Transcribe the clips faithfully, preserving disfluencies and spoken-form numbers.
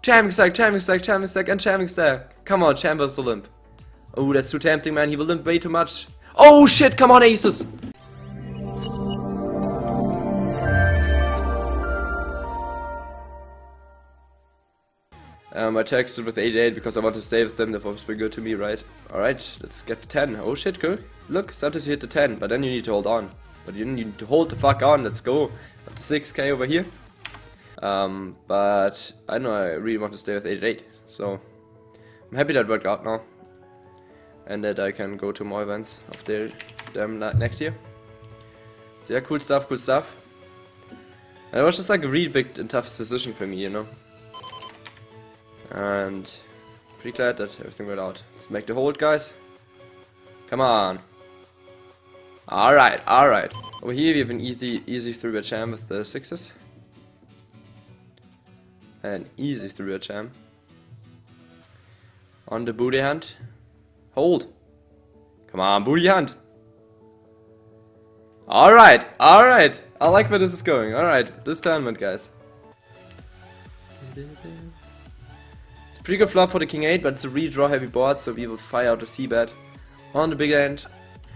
Jamming stack, jamming stack, jamming stack, and jamming stack. Come on, Jam versus the limp. Oh, that's too tempting, man. He will limp way too much. Oh shit, come on, aces. Um, I texted with eighty-eight because I want to stay with them. They've always been good to me, right? Alright, let's get to ten. Oh shit, good. Look, sometimes you hit the ten, but then you need to hold on. But you need to hold the fuck on. Let's go. Up to six K over here. Um, but I know I really want to stay with eighty-eight. So I'm happy that worked out now. And that I can go to more events of their, them next year. So yeah, cool stuff, cool stuff. And it was just like a really big and tough decision for me, you know. And pretty glad that everything went out. Let's make the hold, guys. Come on. Alright, alright. Over here we have an easy easy three-bet jam with the sixes. An easy three-bet jam. On the booty hand. Hold. Come on, booty hand. Alright, alright. I like where this is going. Alright, this tournament, guys. Pretty good flop for the king eight, but it's a redraw heavy board, so we will fire out a c-bet on the big end.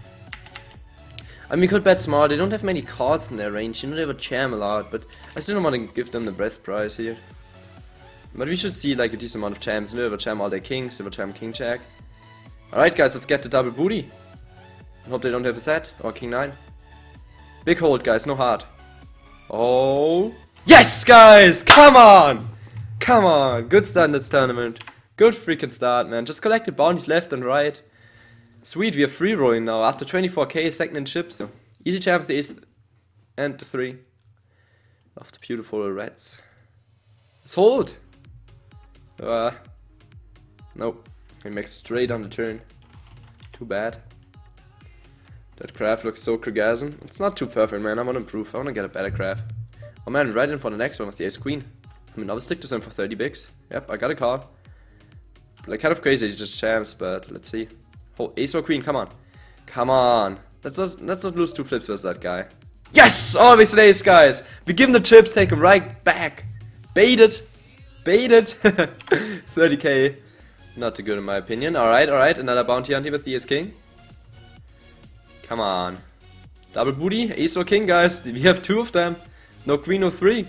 I mean, we could bet small. They don't have many cards in their range. You know, they have a jam a lot, but I still don't want to give them the best price here. But we should see like a decent amount of jams. You know, they have a jam all their kings, they have a jam king jack. Alright, guys, let's get the double booty. I hope they don't have a set or king nine. Big hold, guys, no heart. Oh, yes, guys, come on! Come on, good start in this tournament. Good freaking start, man. Just collected bounties left and right. Sweet, we are free rolling now after twenty-four K, second in chips. Easy jam with the ace and the three. Of the beautiful reds. Let's hold. Uh, nope. We make straight on the turn. Too bad. That craft looks so Krigasm. It's not too perfect, man. I want to improve. I want to get a better craft. Oh man, right in for the next one with the ace queen. I mean, I will stick to some for thirty bigs. Yep, I got a call. Like, kind of crazy, just jams, but let's see. Oh, ace or queen, come on. Come on. Let's not, let's not lose two flips with that guy. Yes! Always an ace, guys! We give him the chips, take him right back. Bait it. Bait it. thirty K. Not too good in my opinion. Alright, alright. Another bounty hunter with the ace king. Come on. Double booty, ace or king, guys. We have two of them. No queen, no three.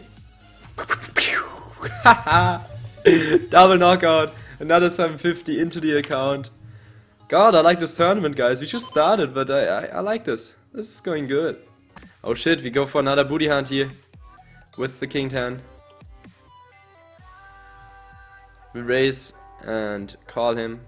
Haha. Double knockout. Another seven fifty into the account. God, I like this tournament, guys. We just started, but I, I, I like this. This is going good. Oh shit, we go for another booty hunt here. With the king ten. We raise and call him.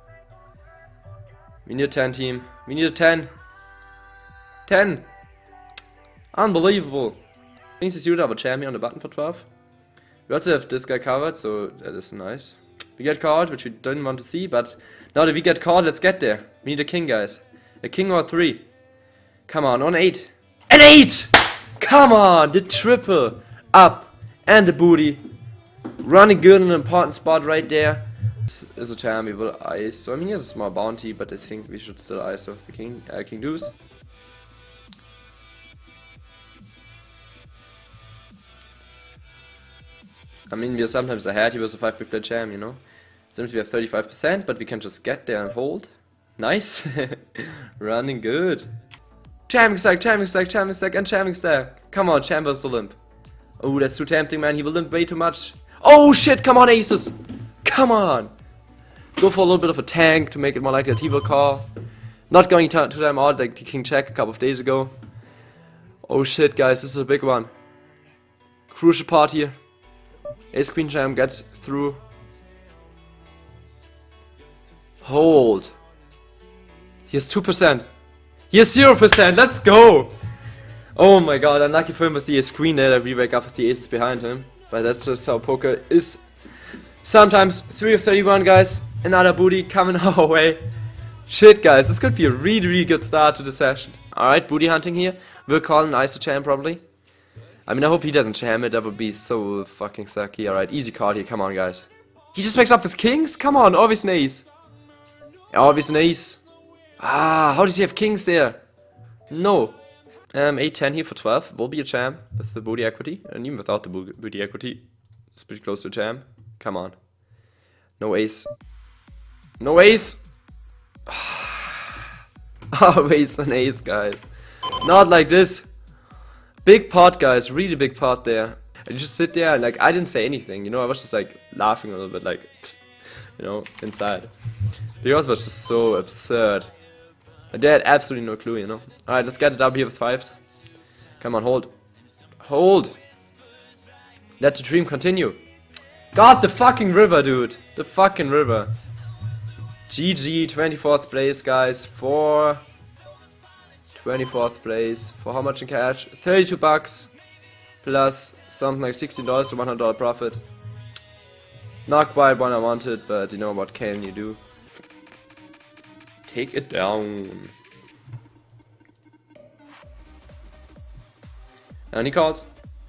We need a ten team. We need a ten. ten. Unbelievable. Thinks he's suited have a champion on the button for twelve. We also have this guy covered, so that is nice. We get called, which we didn't want to see, but now that we get called, let's get there. We need a king, guys. A king or a three. Come on, on eight. An eight! Come on, the triple. Up. And the booty. Running good in an important spot right there. This is a jam, we will ice. So, I mean, he has a small bounty, but I think we should still ice with the king, uh, king deuce. I mean, we are sometimes ahead. He was a five big player jam, you know. Since we have thirty-five percent, but we can just get there and hold. Nice. Running good. Jamming stack, jamming stack, jamming stack, and jamming stack. Come on, Jam versus the limp. Oh, that's too tempting, man. He will limp way too much. Oh shit, come on, aces. Come on. Go for a little bit of a tank to make it more like that he will call. Not going to, to them out like the king check a couple of days ago. Oh shit, guys, this is a big one. Crucial part here. Ace queen jam gets through. Hold. He has two percent. He has zero percent. Let's go. Oh my god, unlucky for him with the ace queen there that we wake up with the aces behind him. But that's just how poker is. Sometimes three of thirty-one, guys. Another booty coming our way. Shit, guys, this could be a really, really good start to the session. Alright, booty hunting here. We'll call an I S O jam probably. I mean, I hope he doesn't jam it. That would be so fucking sucky. Alright, easy call here. Come on, guys. He just wakes up with kings? Come on, always an ace. Always an ace. Ah, how does he have kings there? No. Um, eight ten here for twelve. Will be a jam with the booty equity. And even without the bo booty equity, it's pretty close to jam. Come on. No ace. No ace! Always an ace, guys. Not like this. Big pot, guys. Really big pot there. I just sit there and like, I didn't say anything, you know, I was just like laughing a little bit, like, you know, inside. Because it was just so absurd. They had absolutely no clue, you know. Alright, let's get it up here with fives. Come on, hold. Hold! Let the dream continue. God, the fucking river, dude. The fucking river. G G, twenty-fourth place, guys. For twenty-fourth place. For how much in cash? thirty-two bucks. Plus something like sixteen dollars to one hundred dollar profit. Not quite what I wanted, but you know what can you do? Take it down. And he calls.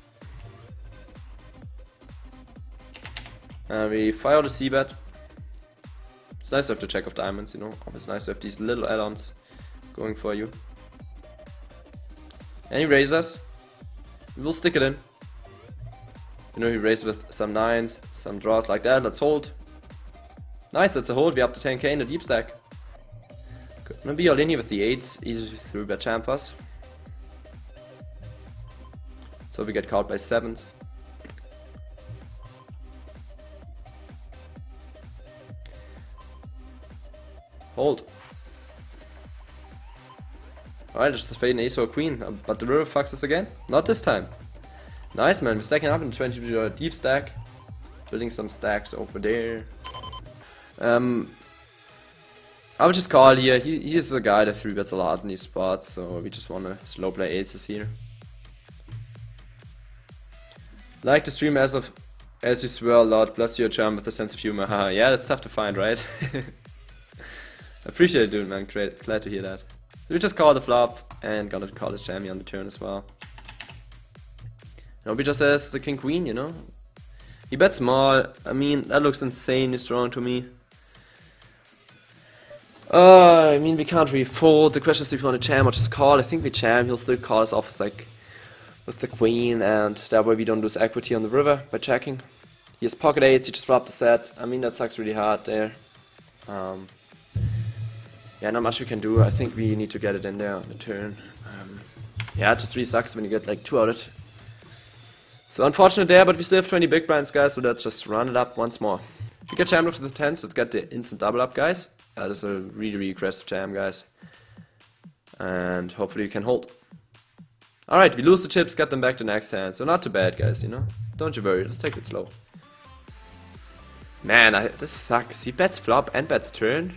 And we fire the C-bet. It's nice to have the check of diamonds, you know. It's nice to have these little add-ons going for you. And he raises. We'll stick it in. You know, he raised with some nines, some draws like that. Let's hold. Nice, that's a hold. We're up to ten K in the deep stack. Gonna be all in here with the eights, easy through bet champas. So we get caught by sevens. Hold. Alright, just fade an ace or a queen, but the river fucks us again. Not this time. Nice, man. We're stacking up in a twenty dollar deep stack. Building some stacks over there. Um, I would just call here. He, he's a guy that three bets a lot in these spots, so we just want to slow play aces here. Like the stream as of as you swear a lot, plus your charm with a sense of humor. Haha, yeah, that's tough to find, right? Appreciate it, dude, man. Great, glad to hear that. So we just call the flop and gonna call his jammy on the turn as well. Nobby just says the king queen, you know. He bets small. I mean, that looks insanely strong to me. Uh, I mean, we can't really fold. The question is if we want to jam or just call. I think we jam. He'll still call us off with like with the queen, and that way we don't lose equity on the river by checking. He has pocket eights. He just dropped the set. I mean, that sucks really hard there. Um, yeah, not much we can do. I think we need to get it in there on the turn. Um, yeah, it just really sucks when you get like two out of it. So unfortunate there, but we still have twenty big blinds, guys, so let's just run it up once more. If we get jammed up to the tens, let's get the instant double up, guys. Uh, this is a really, really aggressive jam, guys. And hopefully we can hold. Alright, we lose the chips, get them back the next hand. So not too bad, guys, you know. Don't you worry, let's take it slow. Man, I, this sucks. He bets flop and bets turn.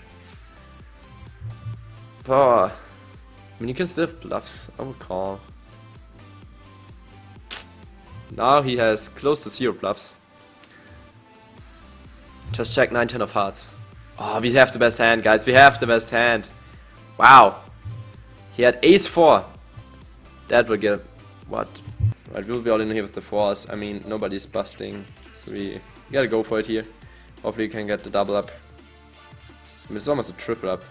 Oh. I mean, you can still have bluffs. I would call. Now he has close to zero bluffs. Just check nine ten of hearts. Oh, we have the best hand, guys. We have the best hand. Wow. He had ace four. That will get... What? Right, we'll be all in here with the fours. I mean, nobody's busting. So we, we gotta go for it here. Hopefully we can get the double up. I mean, it's almost a triple up.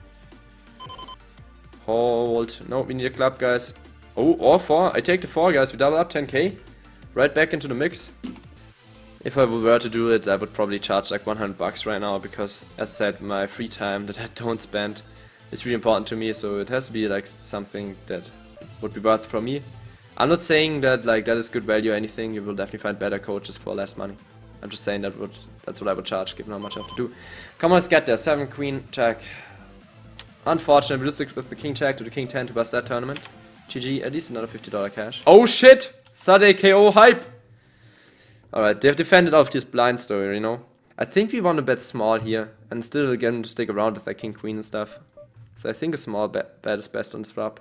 Hold. No, we need a club, guys. Oh, or four. I take the four, guys. We double up ten K. Right back into the mix. If I were to do it, I would probably charge like one hundred bucks right now, because as I said, my free time that I don't spend is really important to me, so it has to be like something that would be worth for me. I'm not saying that like that is good value or anything. You will definitely find better coaches for less money. I'm just saying that would that's what I would charge given how much I have to do. Come on, let's get there. seven queen jack. Unfortunate, we lose with the king jack to the king ten to bust that tournament. G G, at least another fifty dollar cash. Oh shit! Saturday K O hype! Alright, they have defended off this blind story, you know. I think we want to bet small here, and still again to stick around with like king queen and stuff. So I think a small bet, bet is best on this flop.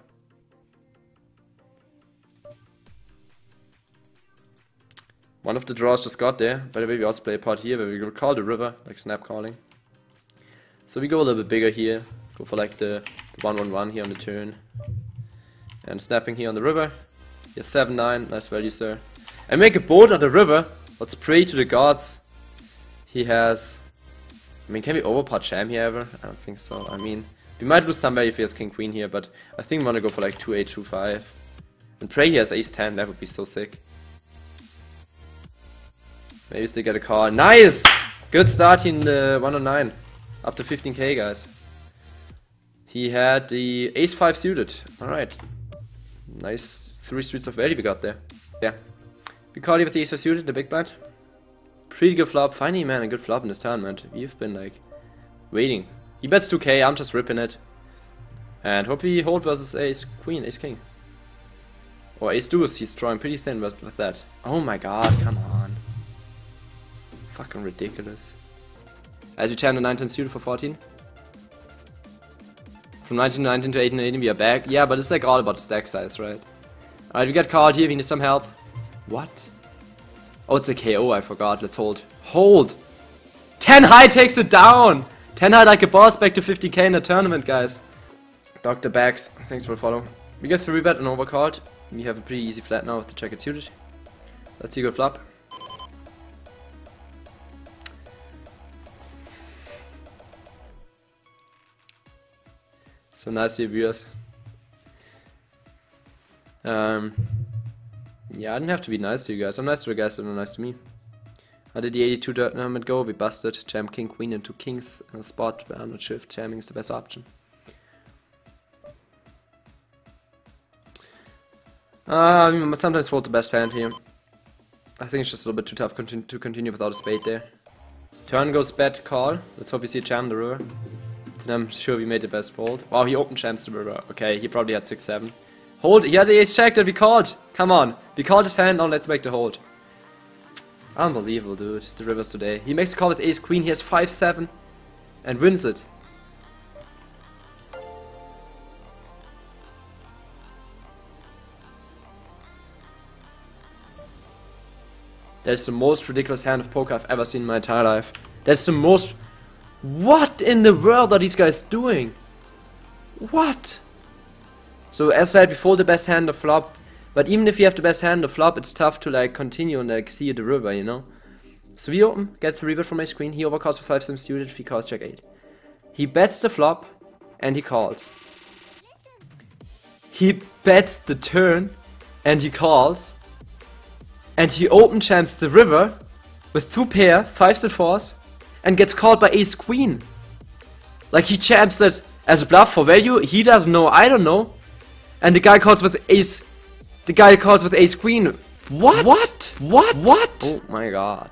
One of the draws just got there. By the way, we also play a pot here where we will call the river, like snap calling. So we go a little bit bigger here. Go for like the one one one here on the turn. And snapping here on the river. Yes, seven nine, nice value, sir. And make a boat on the river. Let's pray to the gods. He has... I mean, can we overpot jam here ever? I don't think so. I mean, we might lose some value if he has king queen here, but I think we want to go for like two eight, two five. And pray he has ace ten, that would be so sick. Maybe still get a call. Nice! Good start in the one oh nine. Up to fifteen K, guys. He had the ace five suited. Alright. Nice three streets of value we got there. Yeah. We call it with the ace five suited, the big blind. Pretty good flop. Finally, man, a good flop in this tournament. We've been like waiting. He bets two K, I'm just ripping it. And hope we hold versus ace queen, ace king. Or ace deuce, he's drawing pretty thin with, with that. Oh my god, come on. Fucking ridiculous. As we jam the nineteen suited for fourteen. From nineteen nineteen to eighteen eighteen we are back. Yeah, but it's like all about the stack size, right? Alright, we got called here, we need some help. What? Oh, it's a K O, I forgot. Let's hold. Hold! ten high takes it down! ten high like a boss, back to fifty K in the tournament, guys. Doctor Bags, thanks for the follow. We get three bet and overcalled. We have a pretty easy flat now with the check it suited. Let's see good flop. So nice to viewers. Um, yeah, I didn't have to be nice to you guys. I'm nice to the guys that are nice to me. How did the eighty-two tournament go? We busted. Jam king, queen, and two kings in a spot where I'm not sure if jamming is the best option. Uh, I mean, sometimes fold the best hand here. I think it's just a little bit too tough continu to continue without a spade there. Turn goes bet call. Let's hope we see jam the river. Then I'm sure we made the best fold. Wow, he opened jams the river. Okay, he probably had six seven. Hold, he had the ace check that we called. Come on, we called his hand, now let's make the hold. Unbelievable, dude, the rivers today. He makes the call with ace queen, he has five seven and wins it. That's the most ridiculous hand of poker I've ever seen in my entire life. That's the most... What in the world are these guys doing? What? So as I said before, the best hand of flop. But even if you have the best hand of flop, it's tough to like continue and like see the river, you know? So we open, get three bet from ace queen, he overcalls for five seven suited, he calls check eight. He bets the flop and he calls. He bets the turn and he calls. And he open jams the river with two pair, fives and fours, and gets called by ace queen. Like he jams that as a bluff for value, he doesn't know, I don't know. And the guy calls with ace, the guy calls with ace queen. What? What? What? What? Oh my god.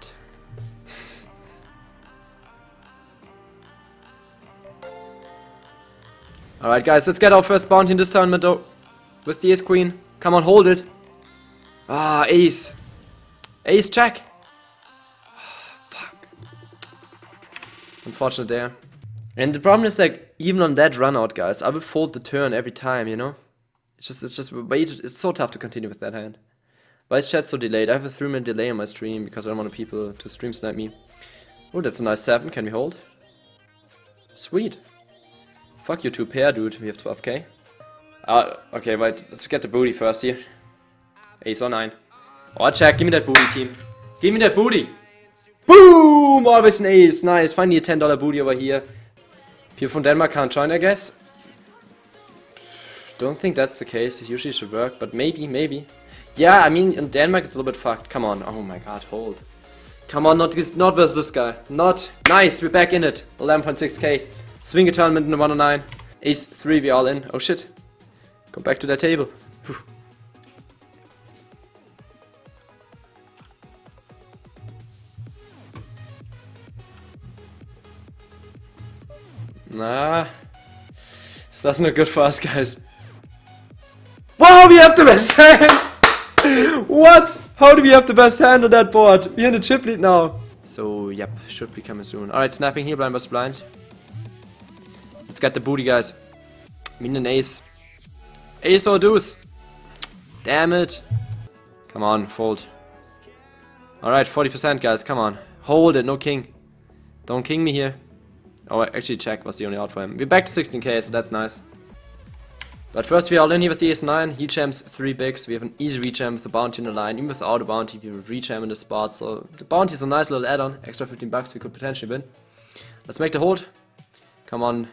Alright guys, let's get our first bounty in this tournament though. With the ace queen. Come on, hold it. Ah, ace. Ace jack. Fuck. Unfortunate there. And the problem is like, even on that run out, guys, I will fold the turn every time, you know? It's just, it's just, wait, it's so tough to continue with that hand. Why is chat so delayed? I have a three minute delay on my stream because I don't want people to stream snipe me. Oh, that's a nice seven. Can we hold? Sweet. Fuck you two pair, dude. We have twelve K. Uh, okay, wait. Let's get the booty first here. Ace or nine. Oh, check. Give me that booty, team. Give me that booty. Boom! Always an ace. Nice. Finally a ten dollar booty over here. People from Denmark can't join, I guess. Don't think that's the case. It usually should work, but maybe, maybe. Yeah, I mean, in Denmark it's a little bit fucked. Come on. Oh my god, hold. Come on, not this, not versus this guy. Not. Nice, we're back in it. eleven point six K. Swing a tournament in the one oh nine. Ace three, we all in. Oh shit. Go back to that table. Whew. Nah. This doesn't look good for us, guys. Wow, we have the best hand! What? How do we have the best hand on that board? We're in the chip lead now. So, yep, should be coming soon. Alright, snapping here, blind versus blind. Let's get the booty, guys. We need an ace. Ace or deuce. Damn it. Come on, fold. Alright, forty percent, guys, come on. Hold it, no king. Don't king me here. Oh, actually, check was the only out for him. We're back to sixteen K, so that's nice. But first we are all in here with the ace nine, he jams three bigs, we have an easy rejam with the bounty on the line, even without a bounty we will rejam in the spot, so the bounty is a nice little add-on, extra fifteen bucks we could potentially win. Let's make the hold. Come on.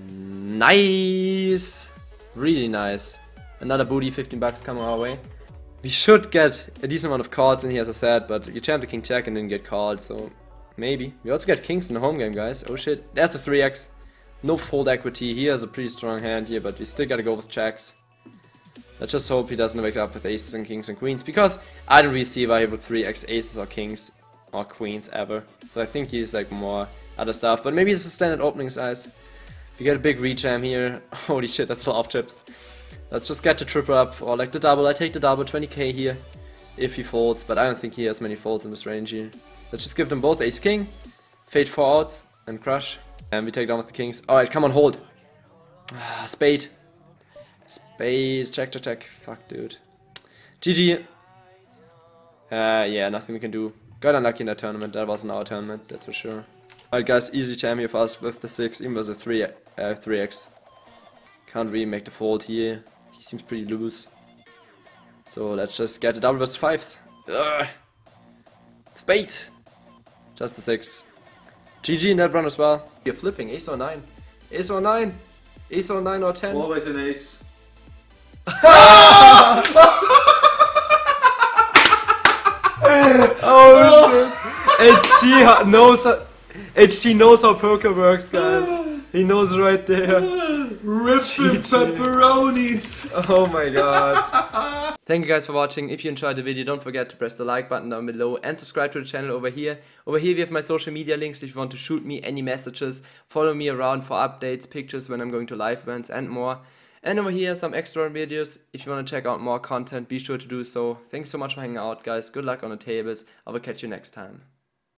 Nice! Really nice. Another booty, fifteen bucks coming our way. We should get a decent amount of cards in here, as I said, but you champ the king check and didn't get called, so maybe. We also get kings in the home game, guys. Oh shit. There's the three X. No fold equity. He has a pretty strong hand here, but we still gotta go with checks. Let's just hope he doesn't wake up with aces and kings and queens, because I don't really see why he would three X aces or kings or queens ever. So I think he's like more other stuff, but maybe it's a standard opening size. If you get a big rejam here, holy shit, that's a lot of chips. Let's just get the triple up, or like the double. I take the double, twenty K here, if he folds, but I don't think he has many folds in this range here. Let's just give them both ace king, fade four outs, and crush. And we take down with the kings. Alright, come on, hold. Ah, spade. Spade, check, check, check. Fuck, dude. G G. Uh, yeah, nothing we can do. Got unlucky in that tournament. That wasn't our tournament, that's for sure. Alright, guys, easy jam here for us with the six, even with the three, uh, three X. Can't really make the fold here. He seems pretty loose. So let's just get the double versus fives. Ugh. Spade. Just the six. G G in that run as well. You're flipping. Ace or nine. Ace or nine. Ace or nine or ten. Always an ace. Oh shit. H G knows how, H G knows how poker works, guys. He knows right there. Ripping pepperonis. Oh my god. Thank you guys for watching. If you enjoyed the video, don't forget to press the like button down below and subscribe to the channel over here. Over here we have my social media links if you want to shoot me any messages. Follow me around for updates, pictures when I'm going to live events and more. And over here some extra videos. If you want to check out more content, be sure to do so. Thanks so much for hanging out, guys. Good luck on the tables. I will catch you next time.